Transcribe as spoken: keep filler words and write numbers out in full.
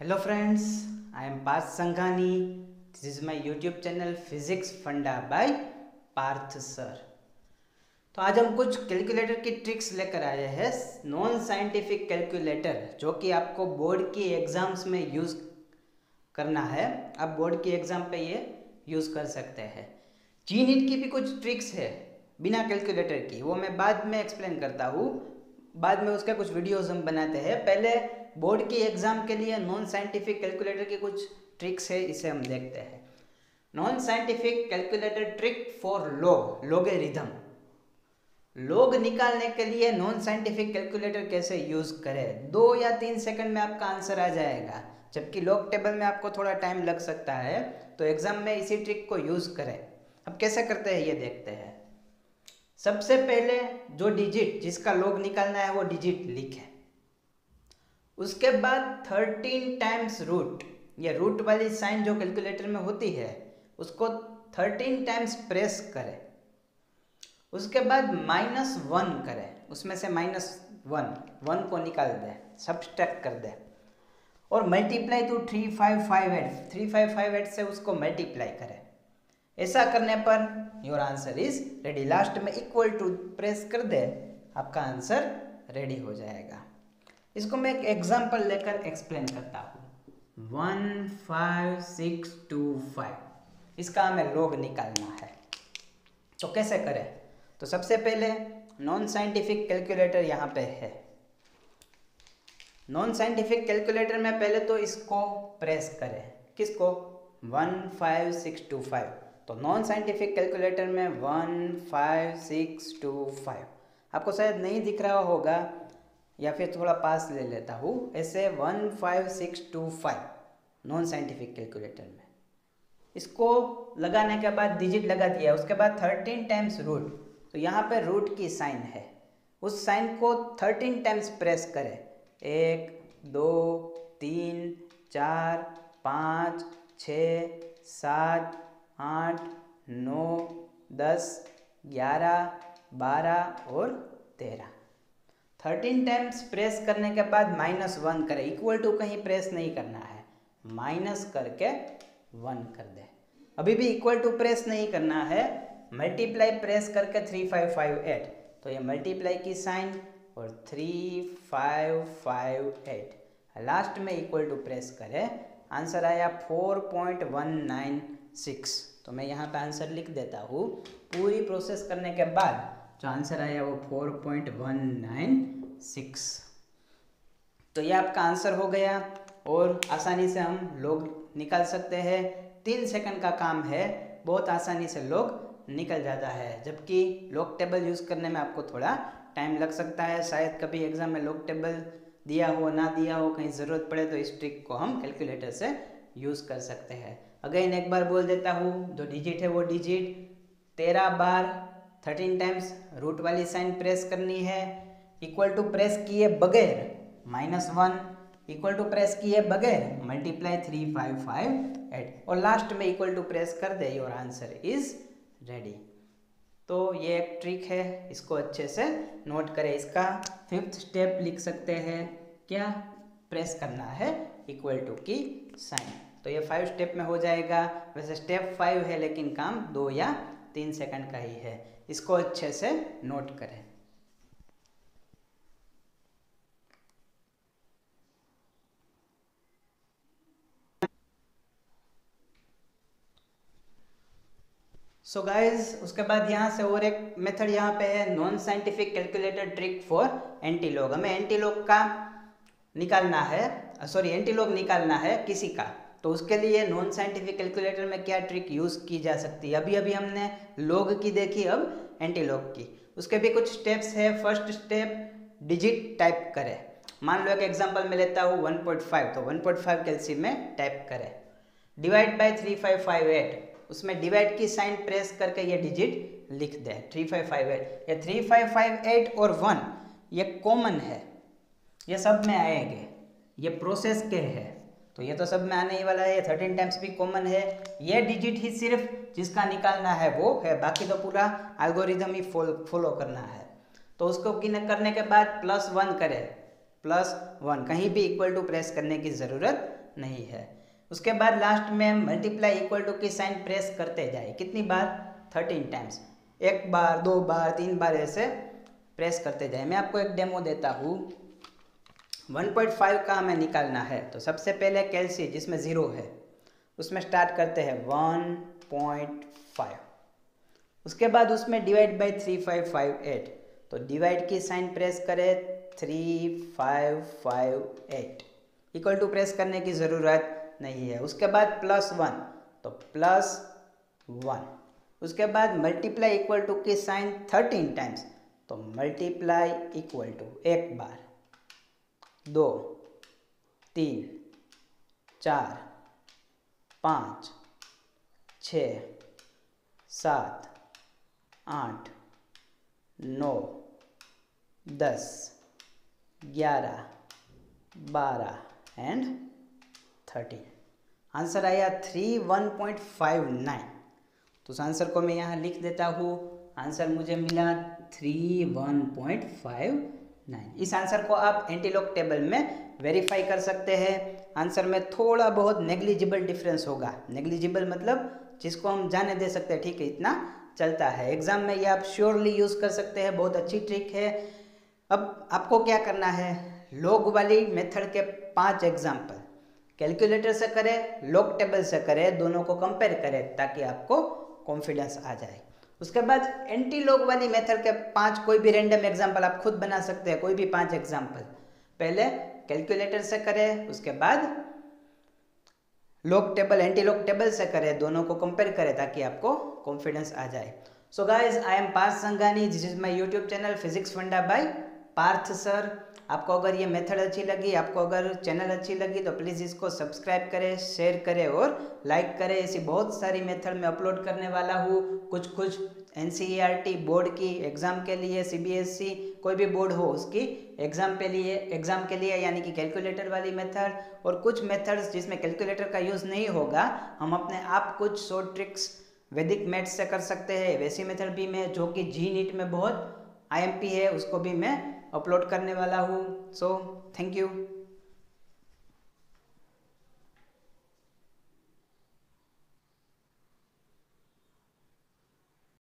Hello friends, I am Parth Sanghani. This is my YouTube channel Physics Funda by Parth sir. तो आज हम कुछ calculator की tricks लेकर आए हैं, नॉन साइंटिफिक कैलकुलेटर, जो कि आपको बोर्ड की एग्जाम्स में यूज़ करना है। आप बोर्ड की एग्ज़ाम पे ये यूज़ कर सकते हैं। जी नीट की भी कुछ ट्रिक्स है बिना कैलकुलेटर की, वो मैं बाद में एक्सप्लेन करता हूँ। बाद में उसके कुछ वीडियोस हम बनाते हैं। पहले बोर्ड की एग्ज़ाम के लिए नॉन साइंटिफिक कैलकुलेटर की कुछ ट्रिक्स है, इसे हम देखते हैं। Non scientific calculator trick for log logarithm. Log निकालने के लिए नॉन साइंटिफिक कैलकुलेटर कैसे यूज़ करें, दो या तीन सेकंड में आपका आंसर आ जाएगा। जबकि लॉग टेबल में आपको थोड़ा टाइम लग सकता है, तो एग्जाम में इसी ट्रिक को यूज़ करें। अब कैसे करते हैं ये देखते हैं। सबसे पहले जो डिजिट जिसका लॉग निकालना है वो डिजिट लिखें। उसके बाद थर्टीन टाइम्स रूट, ये रूट वाली साइन जो कैलकुलेटर में होती है उसको थर्टीन टाइम्स प्रेस करें। उसके बाद माइनस वन करें, उसमें से माइनस वन वन को निकाल दें, सब्सट्रैक्ट कर दें और multiply two three five five eight three five five eight से उसको मल्टीप्लाई करें। ऐसा करने पर your answer is ready. Last में इक्वल टू प्रेस कर दे, आपका आंसर रेडी हो जाएगा। इसको मैं एक एग्जांपल लेकर एक्सप्लेन करता हूँ। One five six two five, इसका हमें लॉग निकालना है। तो कैसे करें? तो सबसे पहले नॉन साइंटिफिक कैलकुलेटर यहाँ पे है। नॉन साइंटिफिक कैलकुलेटर में पहले तो इसको प्रेस करें। किसको? One five six two five. तो नॉन साइंटिफिक कैलकुलेटर में one five six two five आपको शायद नहीं दिख रहा होगा, या फिर थोड़ा पास ले लेता हूँ। ऐसे one five six two five non scientific calculator में इसको लगाने के बाद डिजिट लगा दिया, उसके बाद थर्टीन टाइम्स रूट। तो यहाँ पे रूट की साइन है, उस साइन को थर्टीन टाइम्स प्रेस करें। एक दो तीन चार पाँच छः सात आठ नौ दस ग्यारह बारह और तेरह। थर्टीन टाइम्स प्रेस करने के बाद माइनस वन करें। इक्वल टू कहीं प्रेस नहीं करना है, माइनस करके वन कर दे। अभी भी इक्वल टू प्रेस नहीं करना है, मल्टीप्लाई प्रेस करके थ्री फाइव फाइव एट। तो ये मल्टीप्लाई की साइन और three five five eight, last में इक्वल टू प्रेस करें। आंसर आया four point one nine six. तो मैं यहाँ पे आंसर लिख देता हूँ। पूरी प्रोसेस करने के बाद जो आंसर आया वो four point one nine six. तो ये आपका आंसर हो गया और आसानी से हम लॉग निकाल सकते हैं। तीन सेकंड का काम है, बहुत आसानी से लॉग निकल जाता है। जबकि लॉग टेबल यूज़ करने में आपको थोड़ा टाइम लग सकता है। शायद कभी एग्जाम में लॉग टेबल दिया हो ना दिया हो, कहीं ज़रूरत पड़े तो इस ट्रिक को हम कैलकुलेटर से यूज़ कर सकते हैं। अगेन एक बार बोल देता हूँ, जो डिजिट है वो डिजिट तेरह बार थर्टीन टाइम्स रूट वाली साइन प्रेस करनी है। इक्वल टू प्रेस किए बगैर minus one, equal to press किए बगैर multiply three five five eight, और लास्ट में इक्वल टू प्रेस कर दे, योर आंसर इज रेडी। तो ये एक ट्रिक है, इसको अच्छे से नोट करें। इसका फिफ्थ स्टेप लिख सकते हैं, क्या? प्रेस करना है इक्वल टू की साइन। तो ये फाइव स्टेप में हो जाएगा। वैसे स्टेप फाइव है लेकिन काम दो या तीन सेकंड का ही है। इसको अच्छे से नोट करें। सो so गाइज, उसके बाद यहाँ से और एक मेथड यहाँ पे है, non scientific calculator trick for antilog. हमें एंटीलॉग का निकालना है, सॉरी एंटीलॉग निकालना है किसी का। तो उसके लिए नॉन साइंटिफिक कैलकुलेटर में क्या ट्रिक यूज़ की जा सकती है? अभी अभी हमने लॉग की देखी, अब एंटीलॉग की। उसके भी कुछ स्टेप्स है। फर्स्ट स्टेप, डिजिट टाइप करें। मान लो एक एग्जांपल में लेता हूँ वन पॉइंट फाइव, तो वन पॉइंट फाइव कैलसी में टाइप करें। Divide by three five five eight, उसमें डिवाइड की साइन प्रेस करके ये डिजिट लिख दें, थ्री फाइव फाइव एट। ये थ्री फाइव फाइव एट और वन ये कॉमन है, ये सब में आएंगे, ये प्रोसेस के है तो ये तो सब में आने ही वाला है। ये थर्टीन टाइम्स भी कॉमन है। ये डिजिट ही सिर्फ जिसका निकालना है वो है, बाकी तो पूरा एल्गोरिथम ही फॉलो करना है। तो उसको करने के बाद प्लस वन करें, प्लस वन, कहीं भी इक्वल टू प्रेस करने की ज़रूरत नहीं है। उसके बाद लास्ट में मल्टीप्लाई इक्वल टू की साइन प्रेस करते जाए, कितनी बार, थर्टीन टाइम्स, एक बार दो बार तीन बार ऐसे प्रेस करते जाए। मैं आपको एक डेमो देता हूँ। वन पॉइंट फाइव का हमें निकालना है, तो सबसे पहले कैलसी जिसमें ज़ीरो है उसमें स्टार्ट करते हैं वन पॉइंट फाइव। उसके बाद उसमें divide by three five five eight, तो डिवाइड की साइन प्रेस करें, three five five eight, equal to press करने की ज़रूरत नहीं है। उसके बाद प्लस वन, तो प्लस वन। उसके बाद मल्टीप्लाई इक्वल टू की साइन थर्टीन टाइम्स, तो मल्टीप्लाई इक्वल टू एक बार, दो, तीन, चार, पाँच, छः, सात, आठ, नौ, दस, ग्यारह, बारह एंड थर्टीन। आंसर आया three one point five nine. तो उस आंसर को मैं यहाँ लिख देता हूँ। आंसर मुझे मिला three one point five nine. इस आंसर को आप एंटीलॉग टेबल में वेरीफाई कर सकते हैं। आंसर में थोड़ा बहुत नेग्लिजिबल डिफरेंस होगा। नेग्लिजिबल मतलब जिसको हम जाने दे सकते हैं, ठीक है, इतना चलता है। एग्जाम में ये आप श्योरली यूज़ कर सकते हैं, बहुत अच्छी ट्रिक है। अब आपको क्या करना है, लॉग वाली मेथड के पांच एग्जाम्पल कैलकुलेटर से करें, लॉग टेबल से करें, दोनों को कंपेयर करें ताकि आपको कॉन्फिडेंस आ जाए। उसके बाद एंटी लॉग वाली मेथड के पांच कोई भी रैंडम एग्जाम्पल आप खुद बना सकते हैं, कोई भी पांच एग्जाम्पल। पहले कैलकुलेटर से करें, उसके बाद log table anti log table से करें, दोनों को कंपेयर करें ताकि आपको कॉन्फिडेंस आ जाए। So guys, I am Parth Sanghani, this is my YouTube channel physics funda by Parth sir. आपको अगर ये मेथड अच्छी लगी, आपको अगर चैनल अच्छी लगी तो प्लीज़ इसको सब्सक्राइब करें, शेयर करें और लाइक करें। ऐसी बहुत सारी मेथड में अपलोड करने वाला हूँ। कुछ कुछ N C E R T board की एग्ज़ाम के लिए, सी बी एस ई कोई भी बोर्ड हो उसकी एग्ज़ाम पे लिए एग्ज़ाम के लिए यानी कि कैलकुलेटर वाली मेथड, और कुछ मेथड्स जिसमें कैलकुलेटर का यूज़ नहीं होगा, हम अपने आप कुछ शॉर्ट ट्रिक्स वैदिक मैथ्स से कर सकते हैं। वैसी मेथड भी मैं, जो कि जी नीट में बहुत आई एम पी है, उसको भी मैं अपलोड करने वाला हूँ। So thank you.